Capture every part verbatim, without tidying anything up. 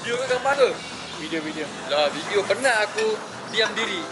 Video ke gambar tu? Video-video. Lah, video penat aku diam diri.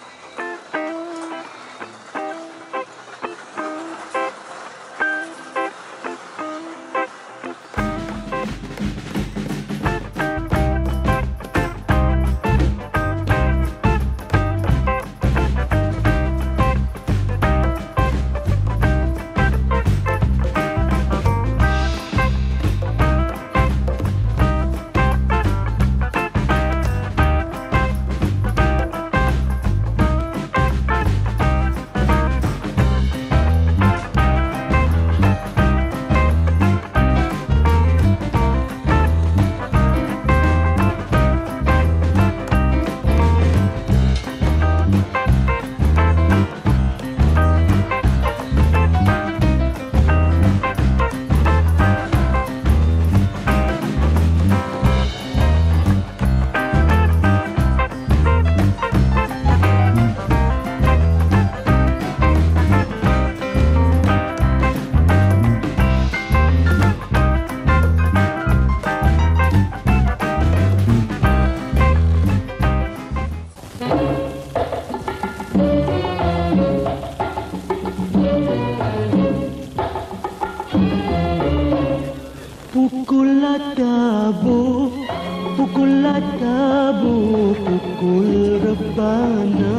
Pukullah tabu, pukullah tabu, pukul rebana.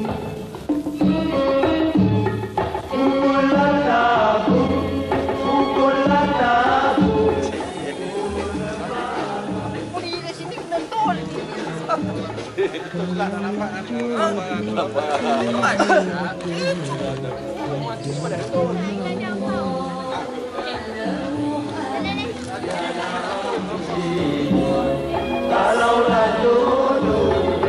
Pukullah tabu, pukullah tabu. Puli kat sini kena tol. Tak nampak kan? Nampak. Kalaulah dulu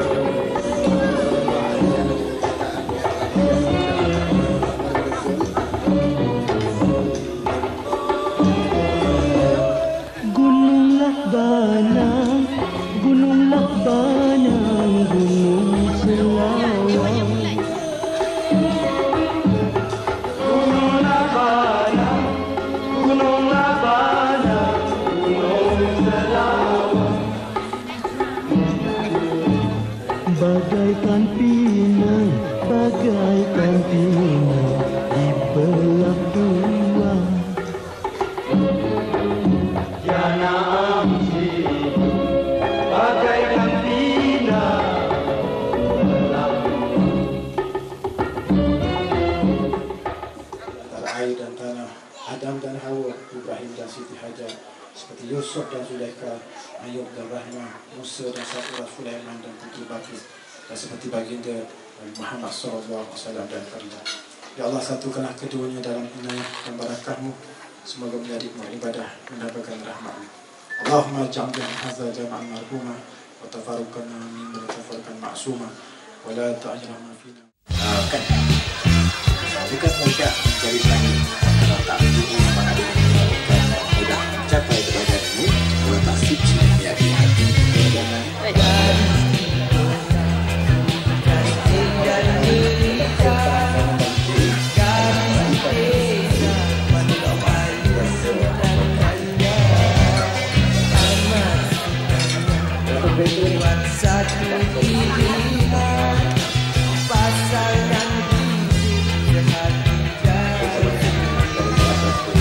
gununglah banang, gununglah banang, gunung selawang. Gununglah banang, gununglah banang, gunung selawang. Bagaikan pinang, bagaikan pinang dibelah dua. Jana amsi, bagaikan pinang dibelah dua. Antara air dan tanah, Adam dan Hawa, Ibrahim dan Siti Hajar, seperti Yusuf dan Zulaikha, Ayub dan Rahmah, Musa dan Saturah, Sulaiman dan Putri Balqis, dan seperti baginda Muhammad sallallahu alaihi wasallam dan Khadijah. Ya Allah, satukanlah keduanya dalam inayah dan barakahmu. Semoga menjadi ibadah mendapatkan rahmat-Mu. Allahumma ja'alna hadza jam'an marhuma wa tafarruqana min tafarruqan ma'suma wa la ta'jilna fina. Kan bukan mudah mencari lagi kalau tak dulu mana mudah mencapai kepada ini kalau tak suci menjadi hati. Pasal dan hidup sehati jauh.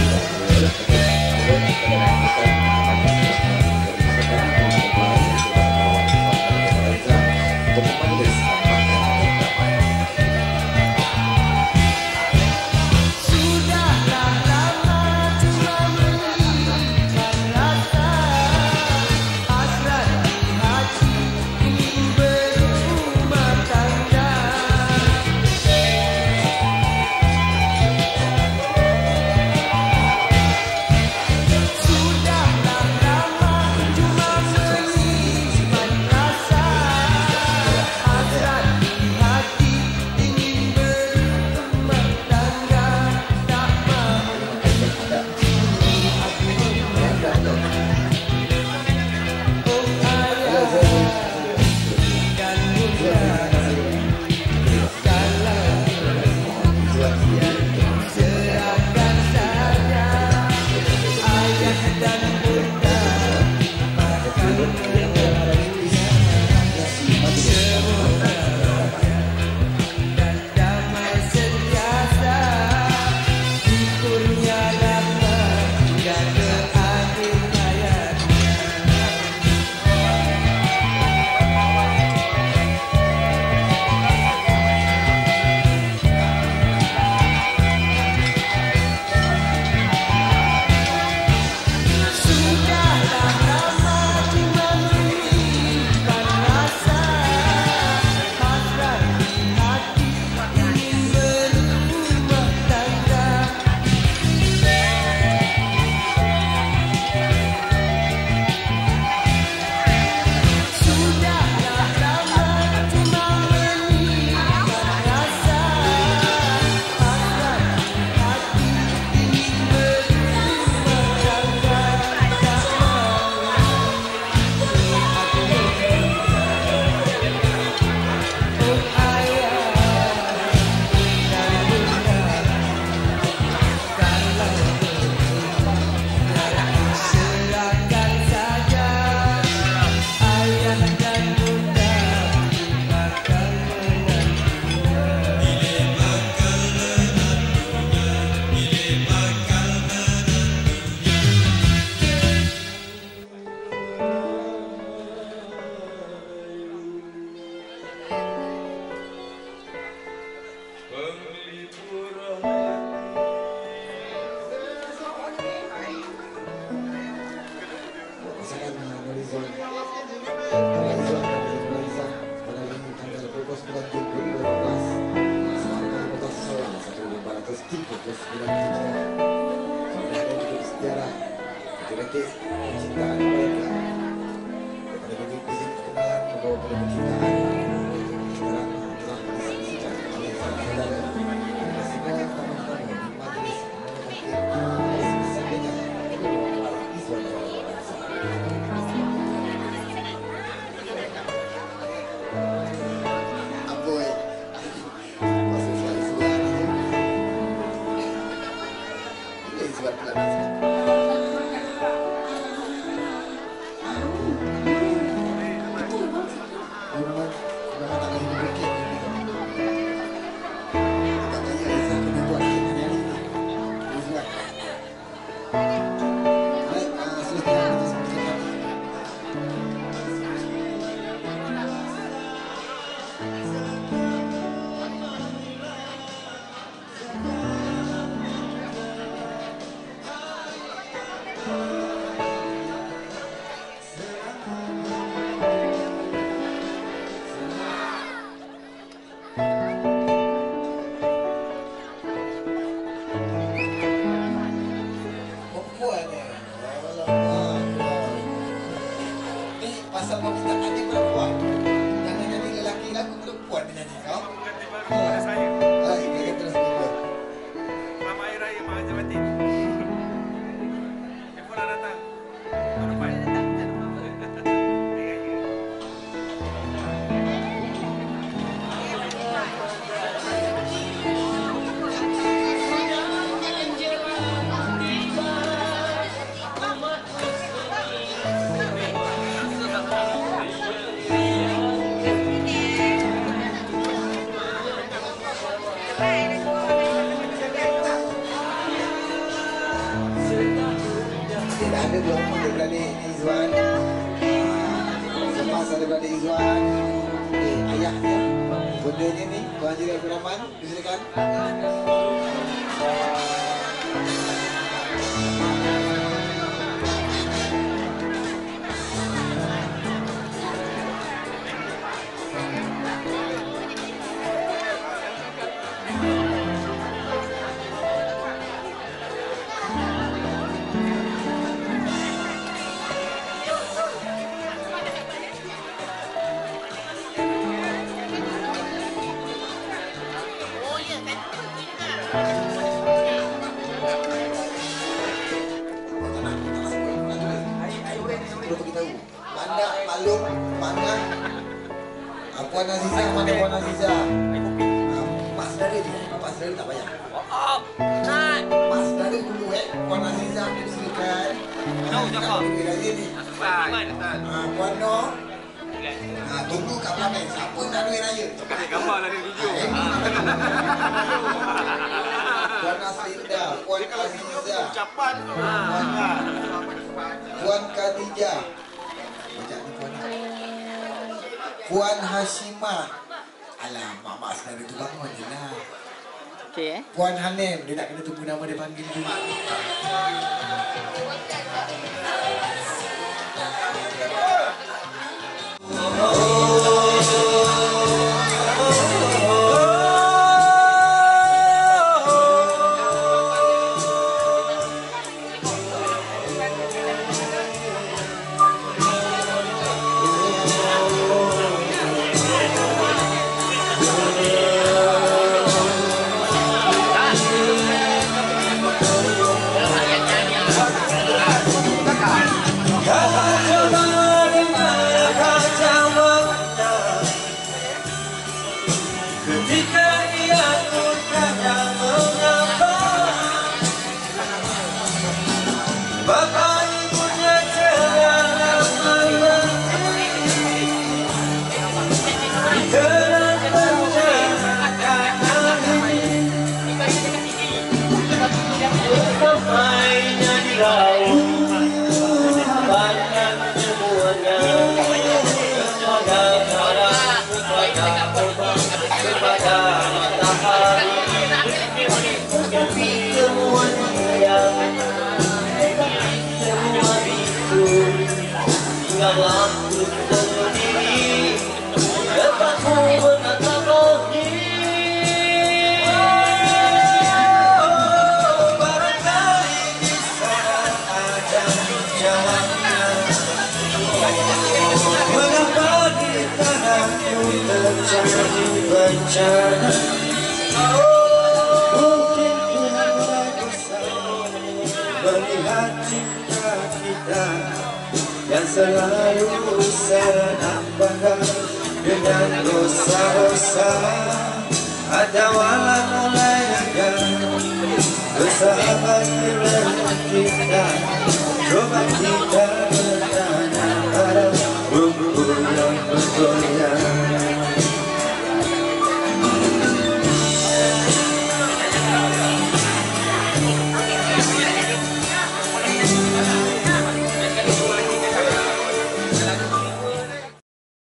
adik percintaan mereka. Daripada begitu perkenalan membawa pada percintaan. Sekarang telah disaksikan oleh sang saudara. Sehingga tamu-tamu di majlis menghormati sebenarnya kedua Izwan Bangsa. Aboy, masuk saya Izwan. Ini Izwan pelan. Pasal permintaan dia perempuan. Jangan jadi lelaki lagu perempuan dia nyanyi kau. Pada saya. Hai, dia kata terus gitu. Selamat Hari Raya Mahathir Batin. Telepon dah datang. Tahun depan. Tidak ada dua pun adik-beradik Izwan. Lepas adik-beradik Izwan, eh, ayahnya, bundanya ni, Tuan Haji Abdul Rahman, disilakan. Perlu beritahu. Mana maklum, mana Puan Azizah, mana Puan Azizah? Pak saudara je, pak saudara tak payah. Pak saudara dulu eh, Puan Azizah ni silakan. Tahu cakap. Raya ni. Ah, Puan Noh. Ah, tunggu kat belakang. Siapa nak duit raya? Kasih gambar lah ni video. Puan Aslinda, Puan Azizah, Ucapan. Puan Khadijah, macam ni Puan Puan Hashimah. Alamak, mak saudara tu bangun je lah. Okey eh. Puan Hanem, dia nak kena tunggu nama dia panggil dulu. bencana. Mungkin Tuhan bersama melihat cinta kita yang selalu senang bangga dengan dosa-dosa. Ada wala mulai bersahabat dengan kita. Coba kita bertanya pada buku yang betul.